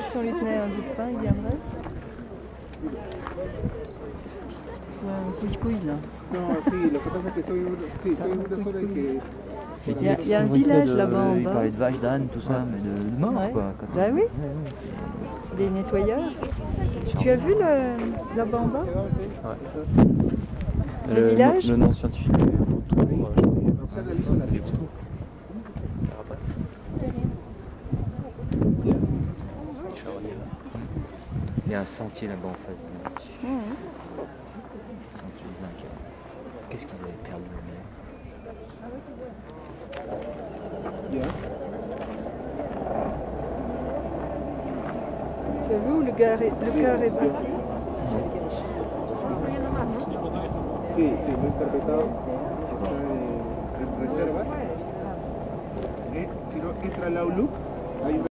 si on lui tenait un bout de pain, il viendrait? C'est un couille-couille là. No, sí, lo que pasa es que estoy en una zona en que... Il y a un village là-bas en Il bas. parlait de vaches, d'ânes, tout ça, mais de mort Ouais. quoi. Bah oui, c'est des nettoyeurs. Tu as vu là-bas en bas? Ouais. Le village? Le nom scientifique est autour. Se analiza la ficha. Carapace. Il y a un sentier là-bas en face de nous. Sentier des Incas. Qu'est-ce qu'ils avaient perdu le mer? Ya. Tu as vu où le car est parti? Sí, sí, lo he interpretado. Está en reservas. Si no entra al Outlook, hay una